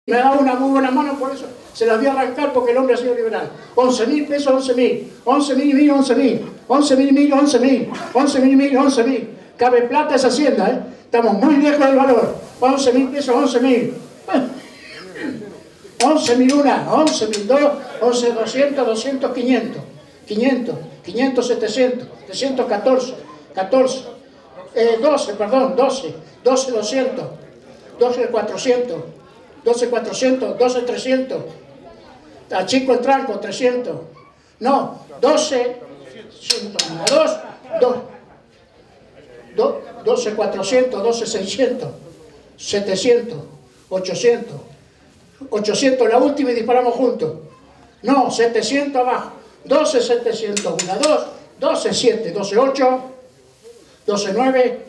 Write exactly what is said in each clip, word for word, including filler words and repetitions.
Me da una muy buena mano, por eso se las voy a arrancar porque el hombre ha sido liberal. once mil pesos, once mil. once mil y mil, once mil. once mil y mil, once mil. once mil y mil, once mil. Cabe plata esa hacienda, ¿eh? Estamos muy lejos del valor. once mil pesos, once mil. once mil una, once mil dos, once doscientos, doscientos, quinientos. quinientos, quinientos, setecientos, setecientos catorce, catorce. Eh, doce, perdón, doce. doce, doscientos. doce, cuatrocientos. doce, cuatrocientos, doce, trescientos. Achico el tranco, trescientos. No, doce, dos, dos, doce, cuatrocientos, doce, seiscientos, setecientos, ochocientos. ochocientos, la última y disparamos juntos. No, setecientos abajo. doce, setecientos, uno, dos, doce, siete, doce, ocho, doce, nueve.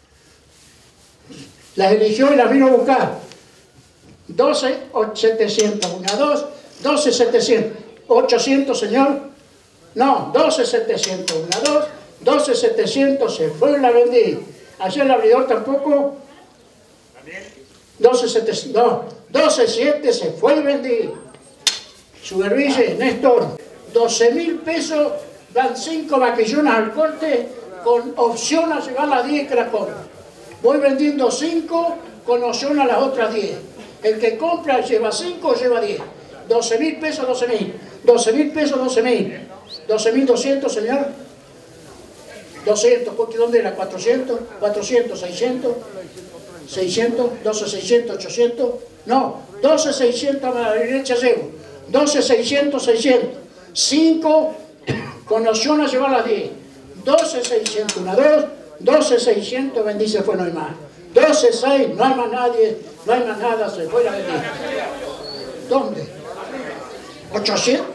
Las eligió y las vino a buscar. doce, setecientos, uno, dos, doce, setecientos, ochocientos, señor. No, doce, setecientos, uno, dos, doce, setecientos, se fue y la vendí. Ayer el abridor tampoco. doce, setecientos, no, doce, siete, se fue y vendí. Supervise, Néstor, doce mil pesos, dan cinco vaquillonas al corte con opción a llevar las diez que las compran. Voy vendiendo cinco con opción a las otras diez. El que compra lleva cinco o lleva diez. doce mil pesos, doce mil. doce mil pesos, doce mil. doce mil doscientos, señor. doscientos, ¿dónde era? cuatrocientos, cuatrocientos, seiscientos, seiscientos, doce, seiscientos, ochocientos. No, doce, seiscientos a la derecha llevo. doce, seiscientos, seiscientos. cinco con opción a llevar las diez. doce, seiscientos, uno, dos. doce, seiscientos, vendí, se fue, no hay más. doce, seis, no hay más nadie, no hay más nada, se fue la vendí. ¿Dónde? ¿ochocientos?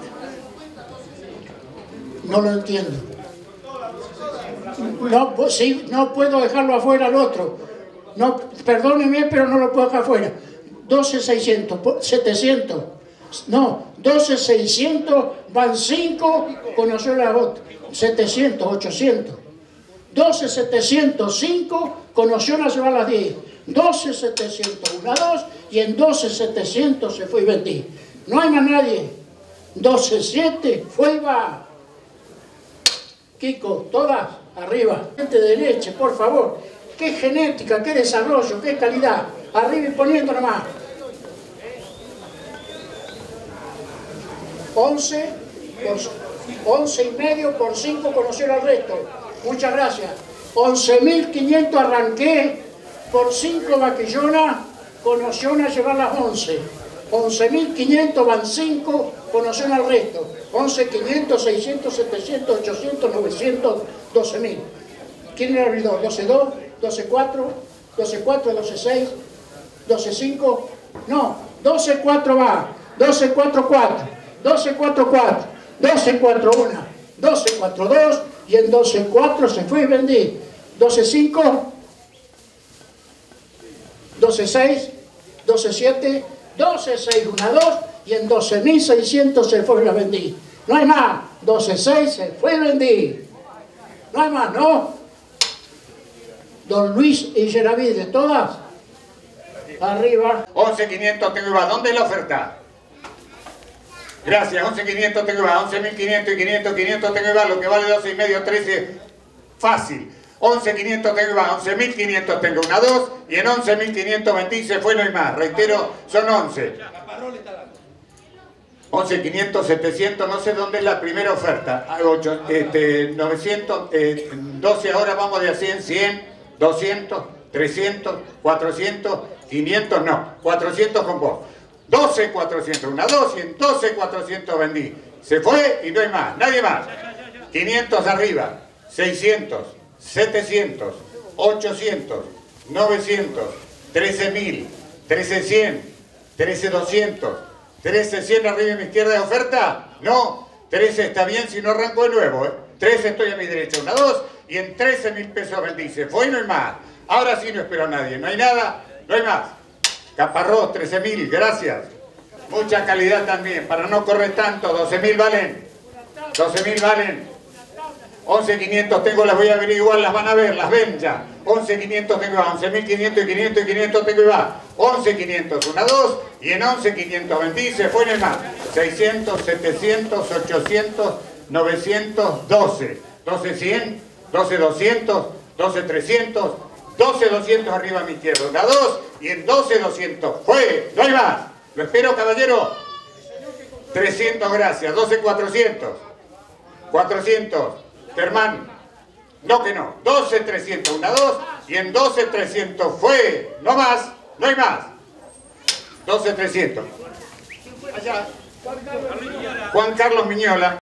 No lo entiendo. No, sí, no puedo dejarlo afuera al otro. No, perdóneme, pero no lo puedo dejar afuera. doce, seiscientos, setecientos. No, doce, seiscientos, van cinco, conoció la otra. setecientos, ochocientos. doce, setecientos, cinco, con opción a llevar las diez. doce, setecientos, uno, dos, y en doce, setecientos se fue y vendí. No hay más nadie. doce, siete, fue y va. Kiko, todas arriba. Gente de leche, por favor. Qué genética, qué desarrollo, qué calidad. Arriba y poniendo nomás. once, once y medio por cinco, conocer al resto. Muchas gracias. once mil quinientos arranqué por cinco vaquillonas, con opción a llevar las once. once mil quinientos van cinco, con opción al resto. once mil quinientos, seiscientos, setecientos, ochocientos, novecientos, doce mil. ¿Quién era el abridor? doce dos, doce cuatro, doce cuatro, doce seis, doce cinco. No, doce cuatro va. doce cuatro cuatro, doce cuatro cuatro, doce cuatro uno, doce cuatro dos. Y en doce cuatro se fue y vendí. doce cinco, doce seis, doce siete, doce seis, uno, dos. Y en doce mil seiscientos se fue y la vendí. No hay más. doce seis se fue y vendí. No hay más, ¿no? Don Luis y Geravide, ¿todas? Arriba. once quinientos tengo igual. ¿Dónde es la oferta? Gracias, once quinientos tengo igual, once mil quinientos y quinientos, quinientos tengo igual, lo que vale doce y medio, trece, fácil. once quinientos tengo igual, once mil quinientos tengo una dos y en once mil quinientos vendí, se fue, no hay más. Reitero, son once. once quinientos, setecientos, no sé dónde es la primera oferta. ocho, este, novecientos, eh, doce ahora vamos de a cien, cien, doscientos, trescientos, cuatrocientos, quinientos, no, cuatrocientos con vos. doce, cuatrocientos, una dos y en doce, cuatrocientos vendí. Se fue y no hay más, nadie más. quinientos arriba, seiscientos, setecientos, ochocientos, novecientos, trece mil, trece cien, trece doscientos, trece cien arriba a mi izquierda de oferta. No, trece está bien si no arranco de nuevo. ¿eh? trece estoy a mi derecha, una dos y en trece mil pesos vendí. Se fue y no hay más. Ahora sí no espero a nadie, no hay nada, no hay más. Caparrós, trece mil, gracias. Mucha calidad también, para no correr tanto, doce mil valen. doce mil valen. once quinientos tengo, las voy a averiguar, las van a ver, las ven ya. once quinientos tengo, once mil quinientos y quinientos y quinientos tengo y va. once quinientos, una, dos, y en once quinientos vendí, se fue en el más. seiscientos, setecientos, ochocientos, novecientos, doce. doce cien, doce doscientos, doce trescientos, doce doscientos arriba a mi izquierda. Una, dos, y en doce doscientos. Fue, no hay más. Lo espero, caballero. trescientos, gracias. doce cuatrocientos. cuatrocientos. Germán. No que no. doce trescientos. Una, dos. Y en doce trescientos. Fue. No más. No hay más. doce trescientos. Allá. Juan Carlos Miñola.